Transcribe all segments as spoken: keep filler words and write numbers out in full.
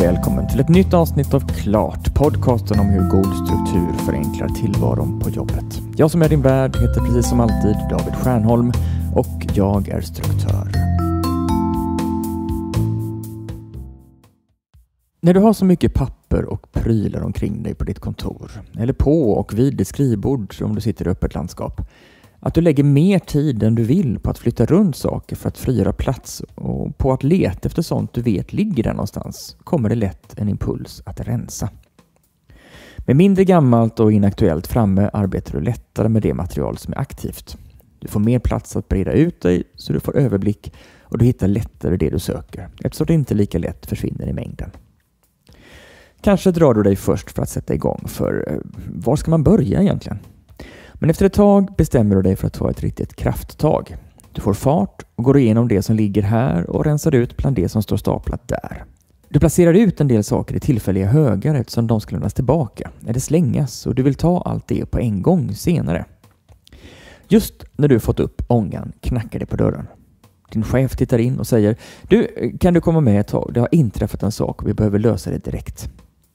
varmt välkommen till ett nytt avsnitt av Klart, podcasten om hur god struktur förenklar tillvaron på jobbet. Jag som är din värd heter precis som alltid David Stjernholm och jag är struktör. När du har så mycket papper och prylar omkring dig på ditt kontor, eller på och vid ditt skrivbord om du sitter i öppet landskap, att du lägger mer tid än du vill på att flytta runt saker för att frigöra plats och på att leta efter sånt du vet ligger där någonstans, kommer det lätt en impuls att rensa. Med mindre gammalt och inaktuellt framme arbetar du lättare med det material som är aktivt. Du får mer plats att breda ut dig så du får överblick och du hittar lättare det du söker, eftersom det inte lika lätt försvinner i mängden. Kanske drar du dig först för att sätta igång, för var ska man börja egentligen? Men efter ett tag bestämmer du dig för att ta ett riktigt krafttag. Du får fart och går igenom det som ligger här och rensar ut bland det som står staplat där. Du placerar ut en del saker i tillfälliga högar eftersom de ska lämnas tillbaka eller slängas och du vill ta allt det på en gång senare. Just när du fått upp ångan knackar det på dörren. Din chef tittar in och säger: Du, kan du komma med ett tag? Det har inträffat en sak och vi behöver lösa det direkt.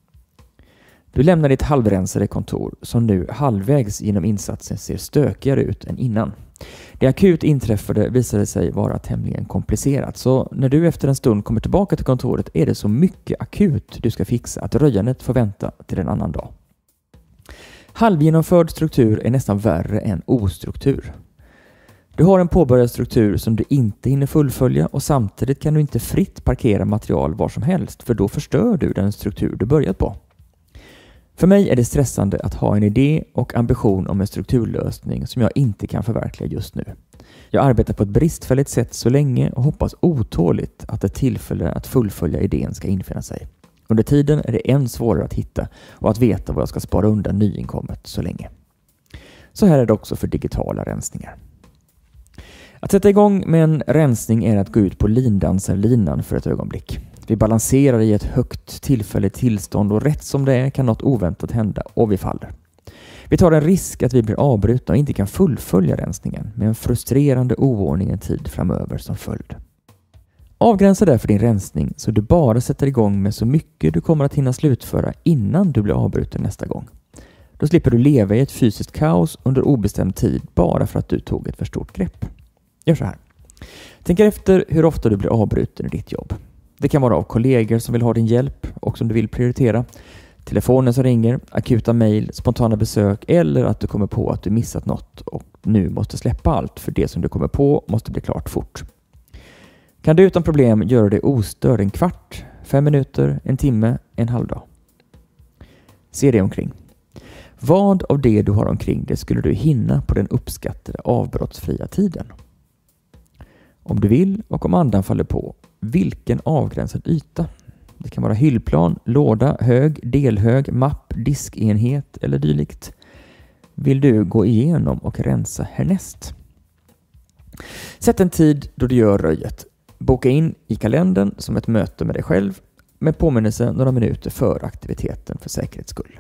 Du lämnar ditt halvrensade kontor som nu halvvägs genom insatsen ser stökigare ut än innan. Det akut inträffade visade sig vara tämligen komplicerat, så när du efter en stund kommer tillbaka till kontoret är det så mycket akut du ska fixa att röjandet får vänta till en annan dag. Halvgenomförd struktur är nästan värre än ostruktur. Du har en påbörjad struktur som du inte hinner fullfölja och samtidigt kan du inte fritt parkera material var som helst, för då förstör du den struktur du börjat på. För mig är det stressande att ha en idé och ambition om en strukturlösning som jag inte kan förverkliga just nu. Jag arbetar på ett bristfälligt sätt så länge och hoppas otåligt att ett tillfälle att fullfölja idén ska infinna sig. Under tiden är det än svårare att hitta och att veta vad jag ska spara undan nyinkommet så länge. Så här är det också för digitala rensningar. Att sätta igång med en rensning är att gå ut på lindansarlinan för ett ögonblick. Vi balanserar i ett högt tillfälligt tillstånd och rätt som det är kan något oväntat hända och vi faller. Vi tar en risk att vi blir avbrutna och inte kan fullfölja rensningen med en frustrerande oordning en tid framöver som följd. Avgränsa därför din rensning så du bara sätter igång med så mycket du kommer att hinna slutföra innan du blir avbruten nästa gång. Då slipper du leva i ett fysiskt kaos under obestämd tid bara för att du tog ett för stort grepp. Gör så här. Tänk efter hur ofta du blir avbruten i ditt jobb. Det kan vara av kollegor som vill ha din hjälp och som du vill prioritera. Telefonen som ringer, akuta mejl, spontana besök eller att du kommer på att du missat något och nu måste släppa allt för det som du kommer på måste bli klart fort. Kan du utan problem göra det ostörd en kvart, fem minuter, en timme, en halv dag? Se dig omkring. Vad av det du har omkring det skulle du hinna på den uppskattade avbrottsfria tiden? Om du vill och om andan faller på, vilken avgränsad yta? Det kan vara hyllplan, låda, hög, delhög, mapp, diskenhet eller dylikt. Vill du gå igenom och rensa härnäst? Sätt en tid då du gör röjet. Boka in i kalendern som ett möte med dig själv med påminnelse några minuter för aktiviteten för säkerhets skull.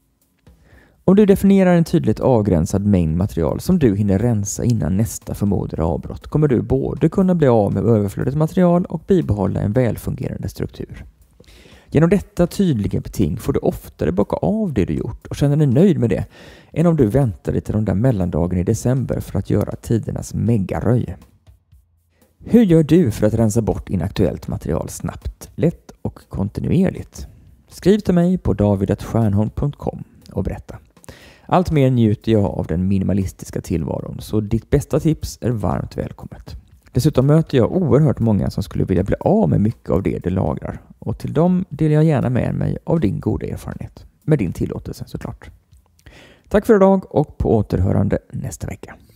Om du definierar en tydligt avgränsad mängd material som du hinner rensa innan nästa förmodade avbrott kommer du både kunna bli av med överflödigt material och bibehålla en välfungerande struktur. Genom detta tydliga beting får du oftare bocka av det du gjort och känna dig nöjd med det än om du väntar dig till de där mellandagarna i december för att göra tidernas megaröj. Hur gör du för att rensa bort inaktuellt material snabbt, lätt och kontinuerligt? Skriv till mig på david at stjernholm punkt com och berätta. Allt mer njuter jag av den minimalistiska tillvaron, så ditt bästa tips är varmt välkommet. Dessutom möter jag oerhört många som skulle vilja bli av med mycket av det de lagrar, och till dem delar jag gärna med mig av din goda erfarenhet, med din tillåtelse såklart. Tack för idag och på återhörande nästa vecka.